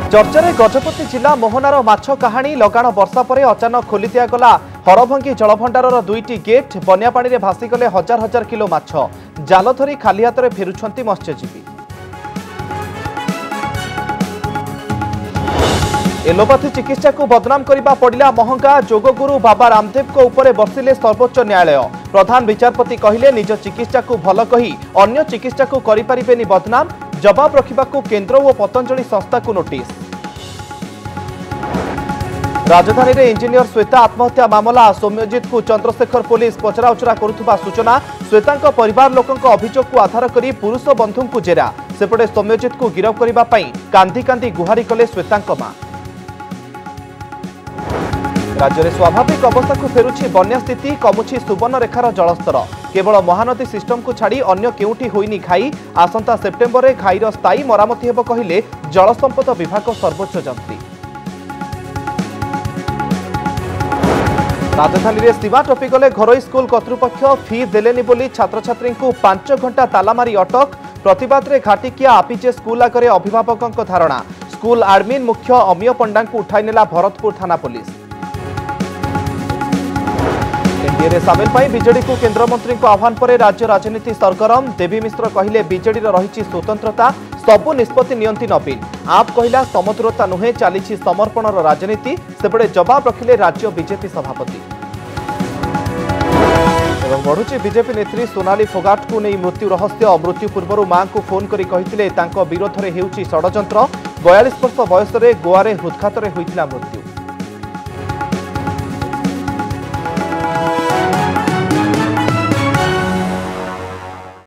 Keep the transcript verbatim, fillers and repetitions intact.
चर्चारे गजपति जिला मोहनार माछ कहानी लगाण वर्षा पर अचानक खोली दिगला हरभंगी जलभंडार दुईटी गेट बन्या पानी में भासीगले हजार हजार किलो माछ जाल धरी खाली हाथ में फेरुछंती मत्स्यजीवी। एलोपैथी चिकित्सा को बदनाम करने पड़ा महंगा जोगगुरु बाबा रामदेव को ऊपर बसिले सर्वोच्च न्यायालय। प्रधान विचारपति कहले निज चिकित्सा को भल कही अन्य चिकित्सा को करिपारिबेनी बदनाम जवाब रखिबाकू केंद्र और पतंजलि संस्था को नोटिस। राजधानी रे इंजीनियर श्वेता आत्महत्या मामला सौम्यजित को चंद्रशेखर पुलिस पचराउचरा करुथुबा सूचना। श्वेता परिवार लोकंक अभियोग को आधार करी पुरुष बंधु को जेरा सेपटे सौम्यजित को गिरफ करने कांदी कांदी गुहारी कले श्वेता मां। राज्य में स्वाभाविक अवस्था को फेरुछि बन्या स्थिति कमुछि सुवर्णरेखार जलस्तर केवल महानदी सिस्टम को छाड़ी अन्य केउठी होइनी घाई आसंता सेप्टेम्बर में घाईर स्थायी मरामती हेब कहिले जलसंपद विभाग सर्वोच्च जंत्री। राजधानी में सीमा टपिगले घरोई स्कूल कर्तृपक्ष फी देलेनी बोली छात्र छात्री को पांच घंटा तालामारी अटक प्रतिबाद में घाटिकिया आपिजे स्कूल आगे अभिभावकों धारणा स्कूल आडमिन मुख्य अमीय पंडा को उठाई नेला भरतपुर थाना पुलिस। एनडीए सामिल बीजेडी को केंद्रमंत्री को आह्वान पर राज्य राजनीति सरगरम देवी मिश्र कहले बीजेडी रही स्वतंत्रता सबु निष्पत्ति नियंती नवीन आप कहला समदूरता नुहे चली समर्पणर राजनीति सेपटे जवाब रखिले राज्य बीजेपी सभापति। एवं बढ़ुची बीजेपी नेत्री सोनाली फोगाट को नहीं मृत्यु रहस्य मृत्यु पूर्व मां को फोन करी कहिथिले तांको विरोध में हेउची षडयंत्र बयालीस वर्ष बयस गोवा रे हृदघात होइथिला मृत्यु।